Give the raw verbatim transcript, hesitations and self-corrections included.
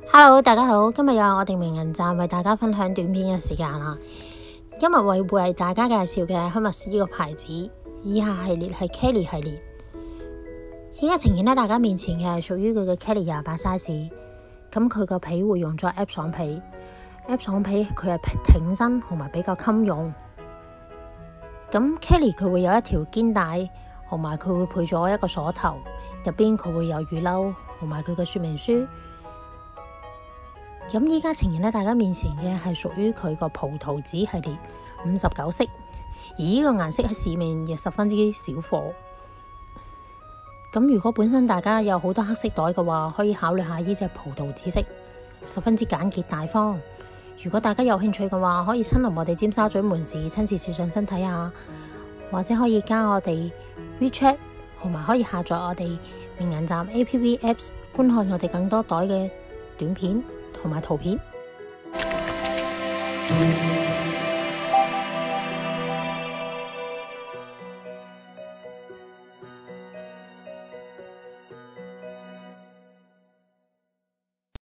Hello， 大家好，今日有我哋名人站為大家分享短片嘅時間啦。今日會為大家介紹嘅 Hermes 呢個牌子，以下系列係 Kelly 系列。依家呈現喺大家面前嘅係屬於佢嘅 Kelly 廿八 size。咁佢個皮會用咗 Epsom 爽皮 ，Epsom 爽皮佢係挺身同埋比較襟用。咁 Kelly 佢會有一條肩帶，同埋佢會配咗一個鎖頭，入邊佢會有雨褸同埋佢嘅說明書。咁依家呈現喺大家面前嘅係屬於佢個葡萄紫系列五十九色，而呢個顏色喺市面亦十分之少貨。咁如果本身大家有好多黑色袋嘅話，可以考慮下呢隻葡萄紫色，十分之簡潔大方。如果大家有興趣嘅話，可以親臨我哋尖沙咀門市親自試上身睇下，或者可以加我哋 WeChat， 同埋可以下載我哋名人站 A P P Apps 觀看我哋更多袋嘅短片同埋圖片。